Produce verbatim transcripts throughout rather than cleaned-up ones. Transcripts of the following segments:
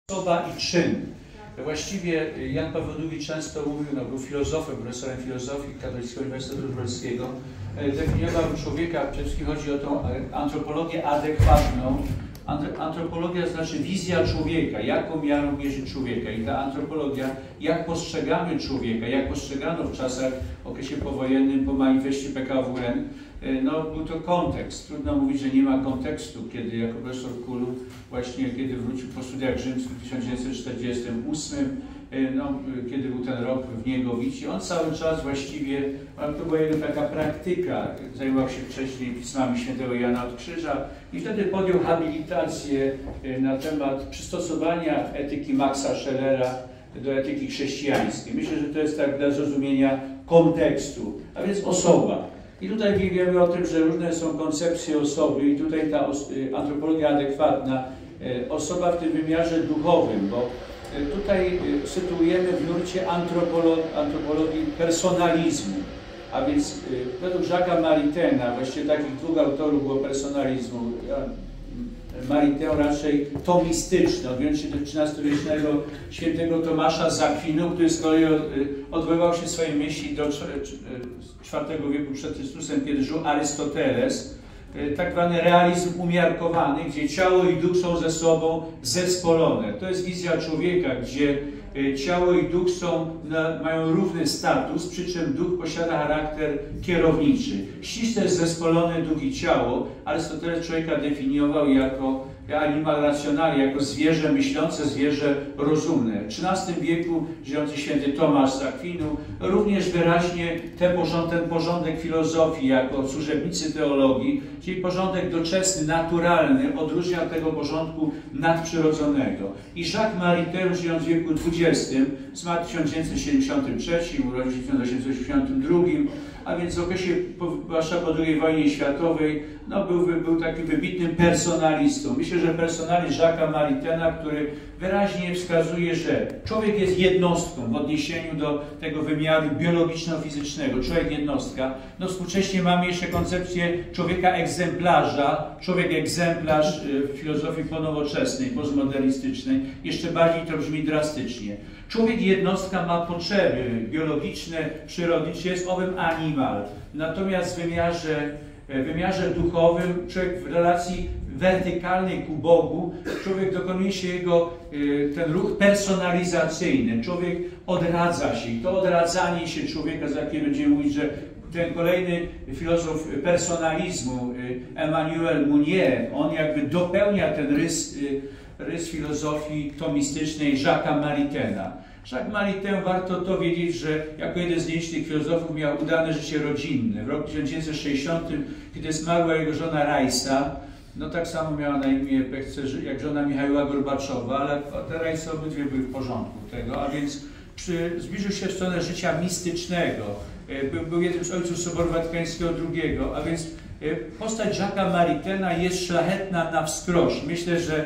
Osoba i czyn. Właściwie Jan Paweł drugi często mówił, no, był filozofem, profesorem filozofii Katolickiego Uniwersytetu Lubelskiego, definiował człowieka, przede wszystkim chodzi o tą antropologię adekwatną. Antropologia znaczy wizja człowieka, jaką miarą mierzyć człowieka. I ta antropologia, jak postrzegamy człowieka, jak postrzegano w czasach, w okresie powojennym, po manifestie P K W N, no był to kontekst. Trudno mówić, że nie ma kontekstu, kiedy jako profesor Kulu, właśnie kiedy wrócił po studiach rzymskich w tysiąc dziewięćset czterdziestym ósmym, no, kiedy był ten rok w Niegowici, on cały czas właściwie, to była jego taka praktyka, zajmował się wcześniej pismami świętego Jana od Krzyża i wtedy podjął habilitację na temat przystosowania etyki Maxa Schellera do etyki chrześcijańskiej. Myślę, że to jest tak dla zrozumienia kontekstu, a więc osoba. I tutaj wiemy o tym, że różne są koncepcje osoby i tutaj ta antropologia adekwatna, osoba w tym wymiarze duchowym, bo tutaj sytuujemy w nurcie antropolo antropologii personalizmu, a więc według Jacques'a Maritaina, właściwie takich dwóch autorów było personalizmu, Maritain raczej tomistyczny, odwiązując się do trzynastowiecznego świętego Tomasza z Akwinu, który z kolei odwoływał się swojej myśli do czwartego wieku przed Chrystusem, kiedy żył Arystoteles, tak zwany realizm umiarkowany, gdzie ciało i duch są ze sobą zespolone. To jest wizja człowieka, gdzie ciało i duch są, mają równy status, przy czym duch posiada charakter kierowniczy. Ściśle zespolone duch i ciało Arystoteles człowieka definiował jako animal racjonalny, jako zwierzę myślące, zwierzę rozumne. W trzynastym wieku żyjący święty Tomasz z Akwinu również wyraźnie te porząd, ten porządek filozofii jako służebnicy teologii, czyli porządek doczesny, naturalny, odróżnia od tego porządku nadprzyrodzonego. I Jacques Maritain, żyjąc w wieku dwudziestym, zmarł w tysiąc dziewięćset siedemdziesiątym trzecim, urodził się w tysiąc osiemset osiemdziesiątym drugim, a więc w okresie, zwłaszcza po drugiej wojnie światowej, no, był, był takim wybitnym personalistą. Myślę, że personalizm Jacques'a Maritaina, który wyraźnie wskazuje, że człowiek jest jednostką w odniesieniu do tego wymiaru biologiczno-fizycznego, człowiek jednostka. No współcześnie mamy jeszcze koncepcję człowieka egzemplarza, człowiek egzemplarz w filozofii ponowoczesnej, postmodernistycznej. Jeszcze bardziej to brzmi drastycznie. Człowiek jednostka ma potrzeby biologiczne, przyrodnicze, jest owym animal. Natomiast w wymiarze, w wymiarze duchowym człowiek w relacji wertykalnej ku Bogu, człowiek dokonuje się jego ten ruch personalizacyjny. Człowiek odradza się i to odradzanie się człowieka, za jakie będziemy mówić, że ten kolejny filozof personalizmu, Emmanuel Mounier, on jakby dopełnia ten rys, rys filozofii tomistycznej Jacques'a Maritaina. Jacques Maritain, warto to wiedzieć, że jako jeden z nielicznych filozofów miał udane życie rodzinne. W roku tysiąc dziewięćset sześćdziesiątym, kiedy zmarła jego żona Rajsa, no tak samo miała na imię jak żona Michaiła Gorbaczowa, ale te Rajsy obydwie były w porządku tego, a więc przy, zbliżył się w stronę życia mistycznego. Był, był jednym z ojców Soboru Watykańskiego drugiego, a więc postać Jacques'a Maritaina jest szlachetna na wskroś. Myślę, że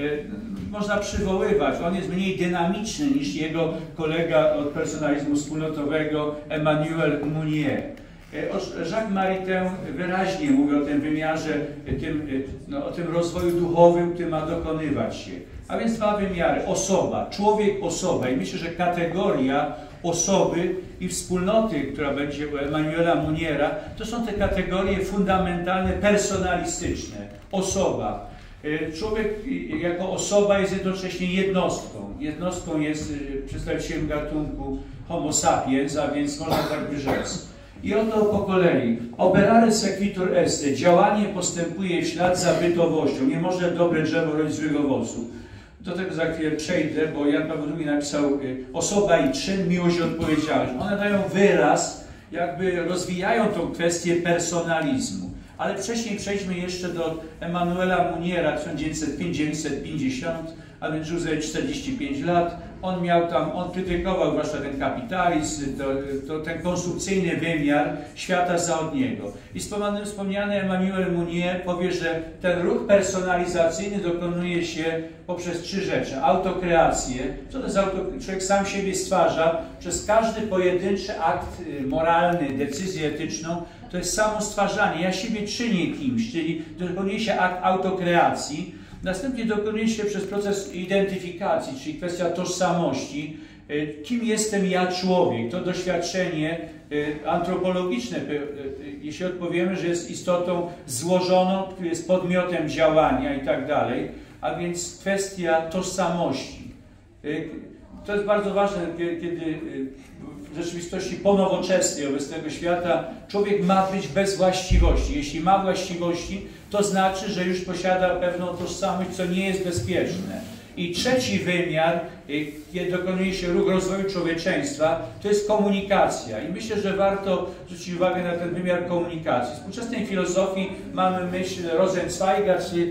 można przywoływać, on jest mniej dynamiczny niż jego kolega od personalizmu wspólnotowego Emmanuel Mounier. Jacques Maritain wyraźnie mówi o tym wymiarze, tym, no, o tym rozwoju duchowym, który ma dokonywać się. A więc dwa wymiary. Osoba, człowiek, osoba. I myślę, że kategoria osoby i wspólnoty, która będzie u Emmanuela Mouniera, to są te kategorie fundamentalne, personalistyczne. Osoba. Człowiek jako osoba jest jednocześnie jednostką. Jednostką jest przedstawicielem gatunku Homo sapiens, a więc można tak by rzec. I oto po kolei. Operare sequitur est. Działanie postępuje w ślad za bytowością. Nie może dobre drzewo rodzić złego owocu. Do tego za chwilę przejdę, bo Jan Paweł drugi napisał osoba i czyn, miłość i odpowiedzialność. One dają wyraz, jakby rozwijają tą kwestię personalizmu. Ale wcześniej przejdźmy jeszcze do Emmanuela Mouniera, tysiąc dziewięćset pięćdziesiąty, a więc żył sobie czterdzieści pięć lat. On miał tam, on krytykował zwłaszcza ten kapitalizm, to, to, ten konsumpcyjny wymiar świata zachodniego. I wspomniany, wspomniany Emmanuel Mounier powie, że ten ruch personalizacyjny dokonuje się poprzez trzy rzeczy. Autokreację, co to jest auto, człowiek sam siebie stwarza przez każdy pojedynczy akt moralny, decyzję etyczną, to jest samo stwarzanie. Ja siebie czynię kimś, czyli dokonuje się akt autokreacji. Następnie dokonuje się przez proces identyfikacji, czyli kwestia tożsamości. Kim jestem ja, człowiek? To doświadczenie antropologiczne, jeśli odpowiemy, że jest istotą złożoną, która jest podmiotem działania i tak dalej, a więc kwestia tożsamości. To jest bardzo ważne, kiedy w rzeczywistości ponowoczesnej obecnego świata człowiek ma być bez właściwości. Jeśli ma właściwości, to znaczy, że już posiada pewną tożsamość, co nie jest bezpieczne. I trzeci wymiar, kiedy dokonuje się ruch rozwoju człowieczeństwa, to jest komunikacja. I myślę, że warto zwrócić uwagę na ten wymiar komunikacji. W współczesnej filozofii mamy myśl Rosenzweiga czy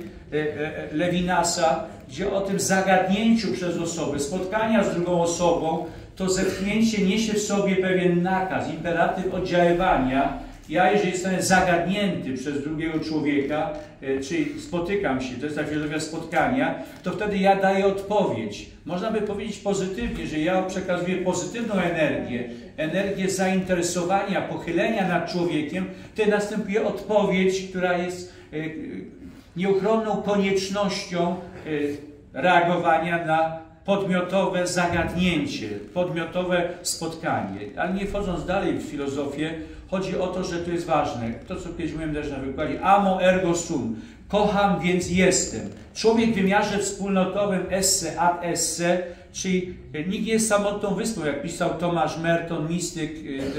Levinasa, gdzie o tym zagadnięciu przez osobę, spotkania z drugą osobą, to zetknięcie niesie w sobie pewien nakaz, imperatyw oddziaływania. Ja, jeżeli jestem zagadnięty przez drugiego człowieka, czyli spotykam się, to jest ta filozofia spotkania, to wtedy ja daję odpowiedź. Można by powiedzieć pozytywnie, że ja przekazuję pozytywną energię, energię zainteresowania, pochylenia nad człowiekiem, wtedy następuje odpowiedź, która jest nieuchronną koniecznością reagowania na podmiotowe zagadnięcie, podmiotowe spotkanie. Ale nie wchodząc dalej w filozofię, chodzi o to, że to jest ważne. To, co kiedyś mówiłem też na wykładzie, amo ergo sum. Kocham, więc jestem. Człowiek w wymiarze wspólnotowym esse ad esse, czyli nikt nie jest samotną wyspą, jak pisał Tomasz Merton, mistyk,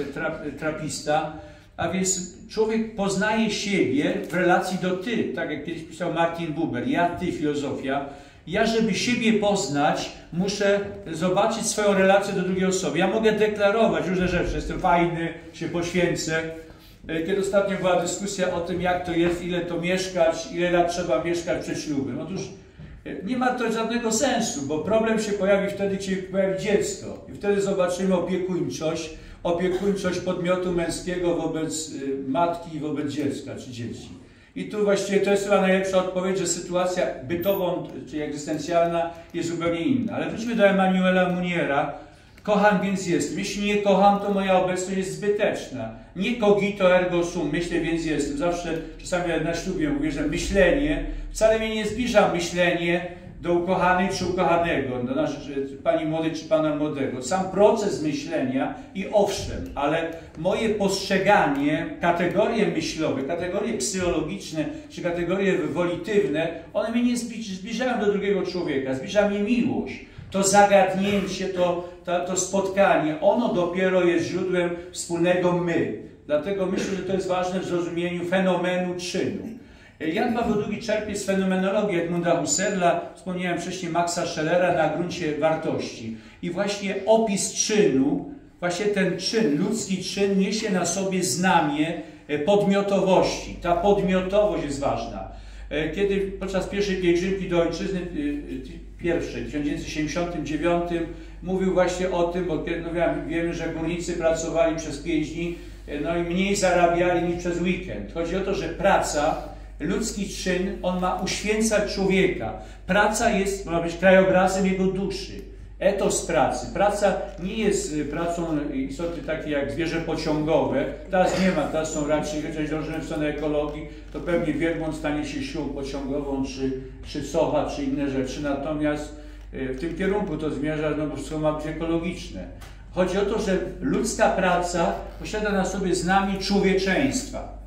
trapista. A więc człowiek poznaje siebie w relacji do ty, tak jak kiedyś pisał Martin Buber, ja, ty, filozofia. Ja, żeby siebie poznać, muszę zobaczyć swoją relację do drugiej osoby. Ja mogę deklarować różne rzeczy, jestem fajny, się poświęcę. Kiedy ostatnio była dyskusja o tym, jak to jest, ile to mieszkać, ile lat trzeba mieszkać przed ślubem. Otóż nie ma to żadnego sensu, bo problem się pojawi wtedy, kiedy pojawi dziecko. I wtedy zobaczymy opiekuńczość, opiekuńczość podmiotu męskiego wobec matki i wobec dziecka czy dzieci. I tu właściwie to jest chyba najlepsza odpowiedź, że sytuacja bytową czy egzystencjalna jest zupełnie inna. Ale wróćmy do Emanuela Muniera. Kocham, więc jestem. Jeśli nie kocham, to moja obecność jest zbyteczna. Nie cogito ergo sum, myślę, więc jestem. Zawsze, czasami na ślubie mówię, że myślenie, wcale mnie nie zbliża myślenie do ukochanej czy ukochanego, do naszej, pani młodej czy pana młodego. Sam proces myślenia i owszem, ale moje postrzeganie, kategorie myślowe, kategorie psychologiczne czy kategorie wolitywne, one mnie nie zbliżają do drugiego człowieka, zbliża mnie miłość. To zagadnięcie, to, to, to spotkanie, ono dopiero jest źródłem wspólnego my. Dlatego myślę, że to jest ważne w zrozumieniu fenomenu czynu. Jan Paweł drugi czerpie z fenomenologii Edmunda Husserla, wspomniałem wcześniej Maxa Schellera, na gruncie wartości. I właśnie opis czynu, właśnie ten czyn, ludzki czyn niesie na sobie znamię podmiotowości. Ta podmiotowość jest ważna. Kiedy podczas pierwszej pielgrzymki do ojczyzny, pierwszej, w tysiąc dziewięćset siedemdziesiątym dziewiątym, mówił właśnie o tym, bo no wiemy, że górnicy pracowali przez pięć dni, no i mniej zarabiali niż przez weekend. Chodzi o to, że praca, ludzki czyn, on ma uświęcać człowieka. Praca jest, można powiedzieć, krajobrazem jego duszy. Etos pracy. Praca nie jest pracą istoty takiej jak zwierzę pociągowe. Teraz nie ma, teraz są raczej, chociaż dążymy w stronę ekologii, to pewnie wielbłąd stanie się siłą pociągową, czy, czy socha, czy inne rzeczy. Natomiast w tym kierunku to zmierza, no bo wszystko ma być ekologiczne. Chodzi o to, że ludzka praca posiada na sobie znamie człowieczeństwa.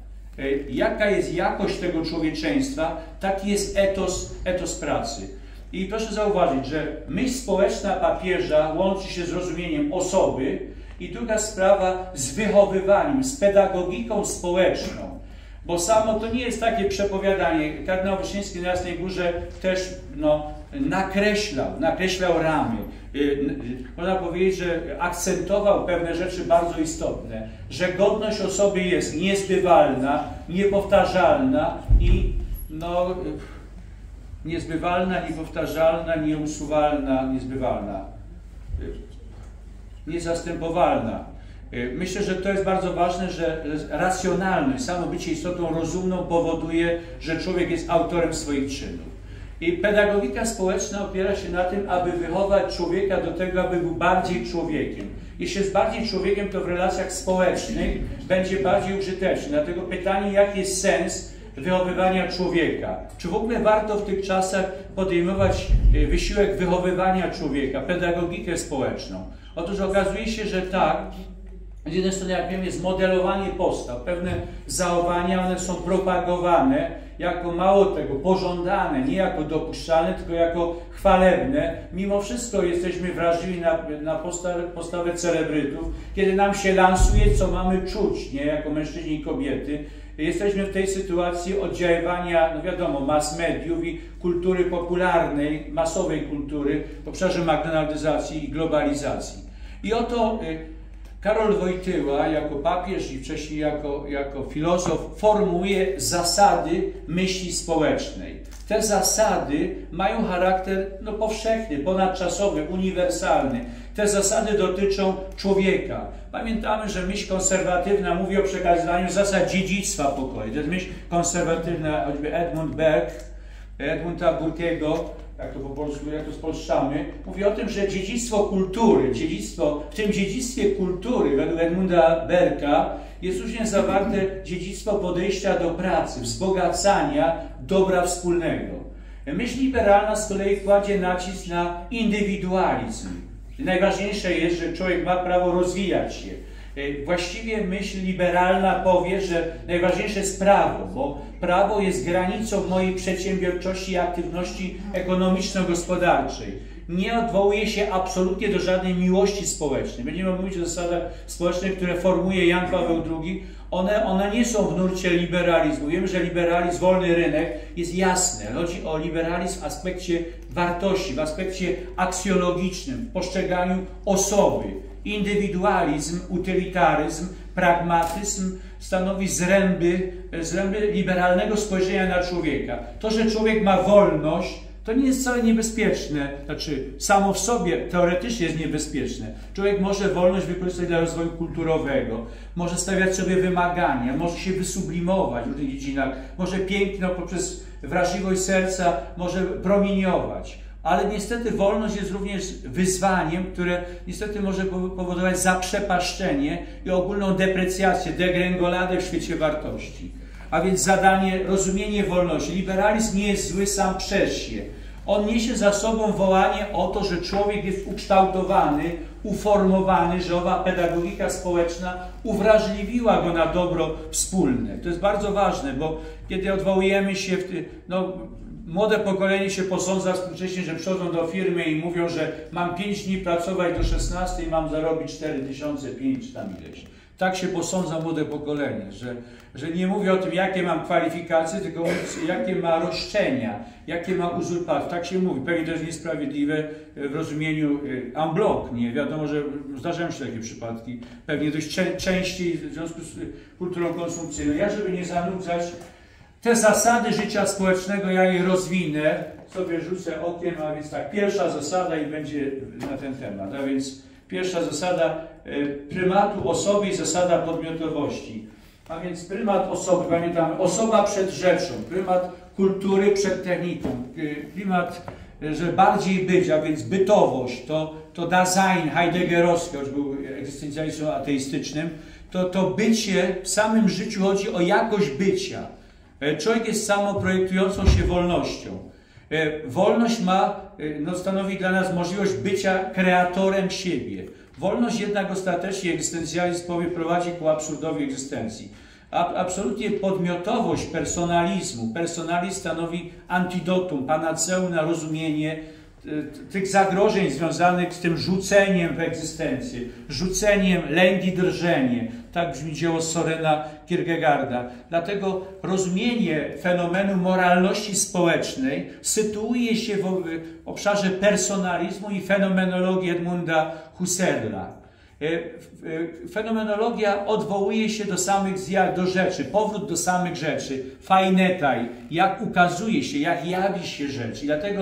Jaka jest jakość tego człowieczeństwa, taki jest etos, etos pracy. I proszę zauważyć, że myśl społeczna papieża łączy się z rozumieniem osoby i druga sprawa z wychowywaniem, z pedagogiką społeczną. Bo samo to nie jest takie przepowiadanie. Kardynał Wyszyński na Jasnej Górze też no, nakreślał, nakreślał ramy. Można powiedzieć, że akcentował pewne rzeczy bardzo istotne, że godność osoby jest niezbywalna, niepowtarzalna i no, niezbywalna, niepowtarzalna, nieusuwalna, niezbywalna, niezastępowalna. Myślę, że to jest bardzo ważne, że racjonalność, samo bycie istotą rozumną powoduje, że człowiek jest autorem swoich czynów. I pedagogika społeczna opiera się na tym, aby wychować człowieka do tego, aby był bardziej człowiekiem. Jeśli jest bardziej człowiekiem, to w relacjach społecznych będzie bardziej użyteczny. Dlatego pytanie, jaki jest sens wychowywania człowieka. Czy w ogóle warto w tych czasach podejmować wysiłek wychowywania człowieka, pedagogikę społeczną? Otóż okazuje się, że tak. Z jednej strony, jak wiem, jest modelowanie postaw, pewne zachowania, one są propagowane jako mało tego, pożądane, nie jako dopuszczalne, tylko jako chwalebne. Mimo wszystko jesteśmy wrażliwi na, na postawę, postawę celebrytów, kiedy nam się lansuje, co mamy czuć, nie, jako mężczyźni i kobiety. Jesteśmy w tej sytuacji oddziaływania, no wiadomo, mass mediów i kultury popularnej, masowej kultury w obszarze McDonaldyzacji i globalizacji. I oto Karol Wojtyła jako papież i wcześniej jako, jako filozof formułuje zasady myśli społecznej. Te zasady mają charakter no, powszechny, ponadczasowy, uniwersalny. Te zasady dotyczą człowieka. Pamiętamy, że myśl konserwatywna mówi o przekazywaniu zasad dziedzictwa pokoju. To jest myśl konserwatywna, choćby Edmund Burke, Edmunda Burkiego, jak to po polsku, jak to spolszczamy, mówi o tym, że dziedzictwo kultury, dziedzictwo, w tym dziedzictwie kultury, według Edmunda Burka, jest również zawarte dziedzictwo podejścia do pracy, wzbogacania dobra wspólnego. Myśl liberalna z kolei kładzie nacisk na indywidualizm. Najważniejsze jest, że człowiek ma prawo rozwijać się. Właściwie myśl liberalna powie, że najważniejsze jest prawo, bo prawo jest granicą mojej przedsiębiorczości i aktywności ekonomiczno-gospodarczej. Nie odwołuje się absolutnie do żadnej miłości społecznej. Będziemy mówić o zasadach społecznych, które formuje Jan Paweł drugi. One, one nie są w nurcie liberalizmu. Wiemy, że liberalizm, wolny rynek jest jasny. Chodzi o liberalizm w aspekcie wartości, w aspekcie aksjologicznym, w postrzeganiu osoby. Indywidualizm, utylitaryzm, pragmatyzm stanowi zręby, zręby liberalnego spojrzenia na człowieka. To, że człowiek ma wolność, to nie jest wcale niebezpieczne, znaczy samo w sobie teoretycznie jest niebezpieczne. Człowiek może wolność wykorzystać dla rozwoju kulturowego, może stawiać sobie wymagania, może się wysublimować w różnych dziedzinach, może piękno poprzez wrażliwość serca może promieniować. Ale niestety wolność jest również wyzwaniem, które niestety może powodować zaprzepaszczenie i ogólną deprecjację, degrengoladę w świecie wartości. A więc zadanie, rozumienie wolności. Liberalizm nie jest zły sam przez się. On niesie za sobą wołanie o to, że człowiek jest ukształtowany, uformowany, że owa pedagogika społeczna uwrażliwiła go na dobro wspólne. To jest bardzo ważne, bo kiedy odwołujemy się w ty, no, młode pokolenie się posądza współcześnie, że przychodzą do firmy i mówią, że mam pięć dni pracować do szesnastej i mam zarobić cztery tysiące pięć czy tam ileś. Tak się posądza młode pokolenie, że, że nie mówi o tym, jakie mam kwalifikacje, tylko mówi, jakie ma roszczenia, jakie ma uzurpacje. Tak się mówi. Pewnie to jest niesprawiedliwe w rozumieniu en bloc. Nie wiadomo, że zdarzają się takie przypadki. Pewnie dość czę częściej w związku z kulturą konsumpcyjną. Ja, żeby nie zanudzać, te zasady życia społecznego ja je rozwinę, sobie rzucę okiem, a więc tak, pierwsza zasada i będzie na ten temat. A więc pierwsza zasada prymatu osoby i zasada podmiotowości. A więc prymat osoby, pamiętamy, osoba przed rzeczą, prymat kultury przed techniką, prymat, że bardziej być, a więc bytowość, to, to Dasein heideggerowskie, choć był egzystencjalistą ateistycznym, to, to bycie w samym życiu chodzi o jakość bycia. Człowiek jest samoprojektującą się wolnością. Wolność ma, no, stanowi dla nas możliwość bycia kreatorem siebie. Wolność jednak ostatecznie egzystencjalizm powie prowadzi ku absurdowi egzystencji. A, absolutnie podmiotowość personalizmu. Personalizm stanowi antidotum, panaceum na rozumienie tych zagrożeń związanych z tym rzuceniem w egzystencję, rzuceniem, lęk i drżenie. Tak brzmi dzieło Sorena Kierkegaarda. Dlatego rozumienie fenomenu moralności społecznej sytuuje się w obszarze personalizmu i fenomenologii Edmunda Husserla. Fenomenologia odwołuje się do samych zjawisk, do rzeczy, powrót do samych rzeczy, fajnetaj, jak ukazuje się, jak jawi się rzecz. I dlatego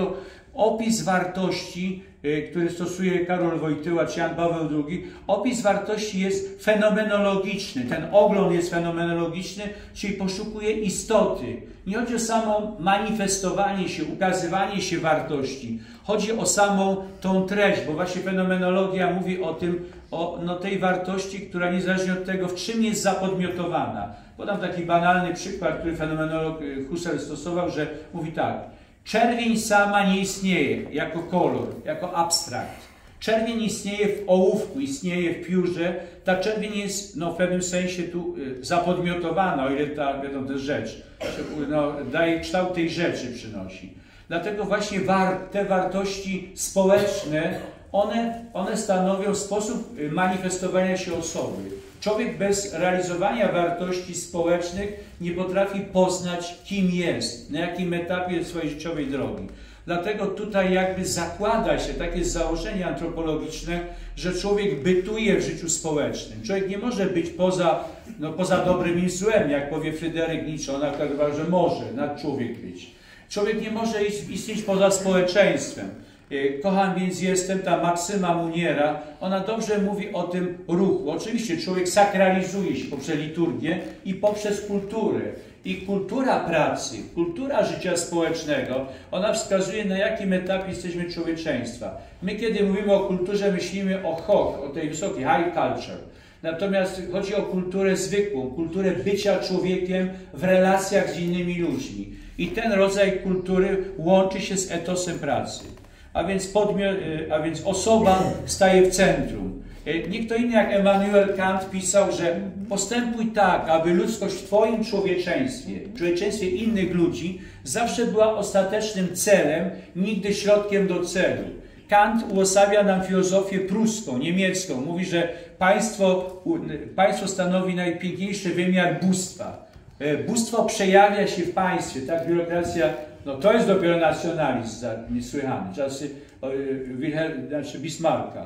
opis wartości, który stosuje Karol Wojtyła czy Jan Paweł drugi, opis wartości jest fenomenologiczny. Ten ogląd jest fenomenologiczny, czyli poszukuje istoty. Nie chodzi o samo manifestowanie się, ukazywanie się wartości. Chodzi o samą tą treść, bo właśnie fenomenologia mówi o tym, o no, tej wartości, która niezależnie od tego, w czym jest zapodmiotowana. Podam taki banalny przykład, który fenomenolog Husserl stosował, że mówi tak. Czerwień sama nie istnieje jako kolor, jako abstrakt. Czerwień istnieje w ołówku, istnieje w piórze. Ta czerwień jest no, w pewnym sensie tu y, zapodmiotowana, o ile ta, wiadomo, to jest rzecz, no, daje kształt tej rzeczy, przynosi. Dlatego właśnie war, te wartości społeczne, one, one stanowią sposób manifestowania się osoby. Człowiek bez realizowania wartości społecznych nie potrafi poznać, kim jest, na jakim etapie swojej życiowej drogi. Dlatego tutaj jakby zakłada się takie założenie antropologiczne, że człowiek bytuje w życiu społecznym. Człowiek nie może być poza, no, poza dobrem i złem, jak powie Fryderyk Nietzsche, on nakazał, że może nad człowiek być. Człowiek nie może istnieć poza społeczeństwem. Kocham więc jestem, ta maksyma Muniera, ona dobrze mówi o tym ruchu. Oczywiście człowiek sakralizuje się poprzez liturgię i poprzez kulturę. I kultura pracy, kultura życia społecznego, ona wskazuje, na jakim etapie jesteśmy człowieczeństwa. My, kiedy mówimy o kulturze, myślimy o hoch, o tej wysokiej, high culture. Natomiast chodzi o kulturę zwykłą, kulturę bycia człowiekiem w relacjach z innymi ludźmi. I ten rodzaj kultury łączy się z etosem pracy. A więc, podmiot, a więc osoba staje w centrum. Nie kto inny jak Immanuel Kant pisał, że postępuj tak, aby ludzkość w Twoim człowieczeństwie, w człowieczeństwie innych ludzi, zawsze była ostatecznym celem, nigdy środkiem do celu. Kant uosabia nam filozofię pruską, niemiecką. Mówi, że państwo, państwo stanowi najpiękniejszy wymiar bóstwa. Bóstwo przejawia się w państwie, tak? Biurokracja, no to jest dopiero nacjonalizm niesłychany, czasy Wilhelm, znaczy Bismarcka.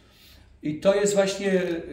I to jest właśnie,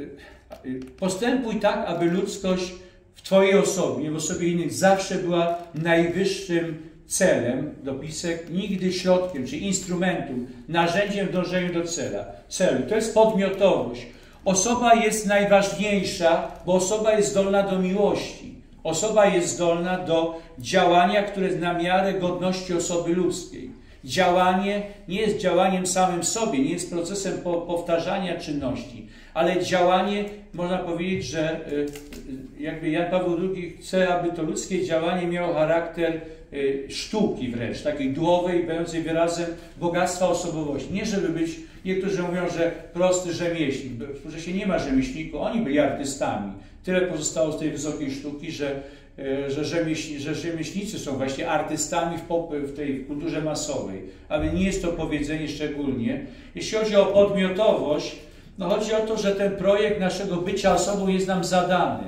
postępuj tak, aby ludzkość w Twojej osobie, w osobie innych zawsze była najwyższym celem, dopisek, nigdy środkiem, czy instrumentum, narzędziem w dążeniu do cela, celu. To jest podmiotowość. Osoba jest najważniejsza, bo osoba jest zdolna do miłości. Osoba jest zdolna do działania, które jest na miarę godności osoby ludzkiej. Działanie nie jest działaniem samym sobie, nie jest procesem po, powtarzania czynności, ale działanie, można powiedzieć, że jakby Jan Paweł drugi chce, aby to ludzkie działanie miało charakter sztuki wręcz, takiej duchowej, będącej wyrazem bogactwa osobowości. Nie żeby być, niektórzy mówią, że prosty rzemieślnik, że się nie ma rzemieślników, oni byli artystami. Tyle pozostało z tej wysokiej sztuki, że Że, rzemieśl, że rzemieślnicy są właśnie artystami w, pop, w tej kulturze masowej, ale nie jest to powiedzenie szczególnie. Jeśli chodzi o podmiotowość, no chodzi o to, że ten projekt naszego bycia osobą jest nam zadany.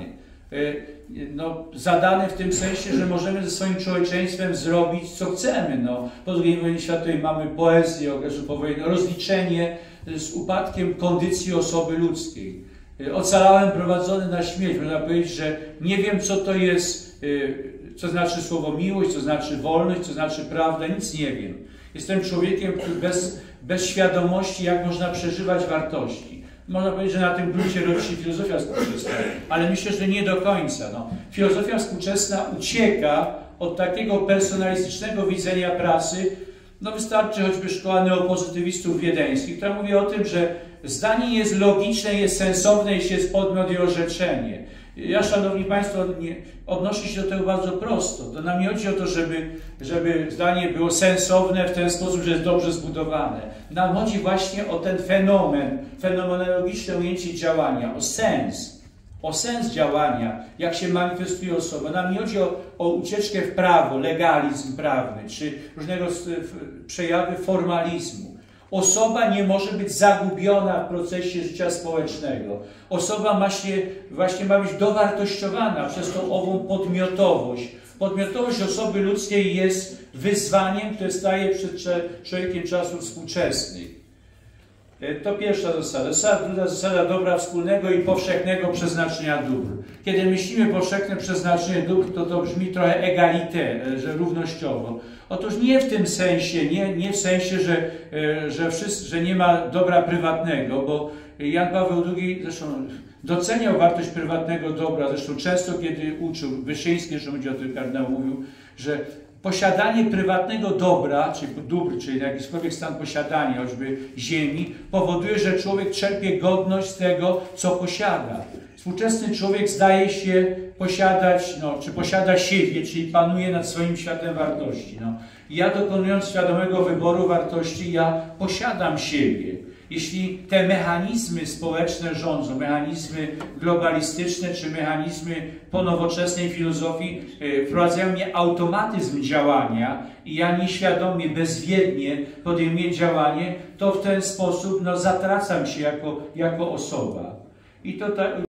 No, zadany w tym sensie, że możemy ze swoim człowieczeństwem zrobić, co chcemy. No, po drugiej wojnie światowej mamy poezję, okresu powojennego, rozliczenie z upadkiem kondycji osoby ludzkiej. Ocalałem prowadzony na śmierć. Można powiedzieć, że nie wiem, co to jest, co znaczy słowo miłość, co znaczy wolność, co znaczy prawda, nic nie wiem. Jestem człowiekiem, który bez, bez świadomości, jak można przeżywać wartości. Można powiedzieć, że na tym gruncie rodzi się filozofia współczesna, ale myślę, że nie do końca. No. Filozofia współczesna ucieka od takiego personalistycznego widzenia pracy. No wystarczy choćby szkoła neopozytywistów wiedeńskich, która mówi o tym, że zdanie jest logiczne, jest sensowne, jeśli jest podmiot i orzeczenie. Ja, szanowni państwo, nie, odnoszę się do tego bardzo prosto. To nam nie chodzi o to, żeby, żeby zdanie było sensowne w ten sposób, że jest dobrze zbudowane. Nam chodzi właśnie o ten fenomen, fenomenologiczne ujęcie działania, o sens. O sens działania, jak się manifestuje osoba. Nam nie chodzi o, o ucieczkę w prawo, legalizm prawny, czy różnego przejawy formalizmu. Osoba nie może być zagubiona w procesie życia społecznego. Osoba ma się, właśnie ma być dowartościowana przez tą ową podmiotowość. Podmiotowość osoby ludzkiej jest wyzwaniem, które staje przed człowiekiem czasów współczesnych. To pierwsza zasada. zasada. Druga zasada dobra wspólnego i powszechnego przeznaczenia dóbr. Kiedy myślimy powszechne przeznaczenie dóbr, to to brzmi trochę egalité, że równościowo. Otóż nie w tym sensie, nie, nie w sensie, że, że, wszyscy, że nie ma dobra prywatnego, bo Jan Paweł drugi zresztą doceniał wartość prywatnego dobra, zresztą często kiedy uczył, Wyszyński, zresztą będzie o tym kardynał mówił, że posiadanie prywatnego dobra, czy dóbr, czyli jakikolwiek stan posiadania, choćby ziemi, powoduje, że człowiek czerpie godność z tego, co posiada. Współczesny człowiek zdaje się posiadać, no, czy posiada siebie, czyli panuje nad swoim światem wartości. No. Ja dokonując świadomego wyboru wartości, ja posiadam siebie. Jeśli te mechanizmy społeczne rządzą, mechanizmy globalistyczne czy mechanizmy po nowoczesnej filozofii wprowadzają mnie automatyzm działania i ja nieświadomie, bezwiednie podejmuję działanie, to w ten sposób no, zatracam się jako, jako osoba. I to ta,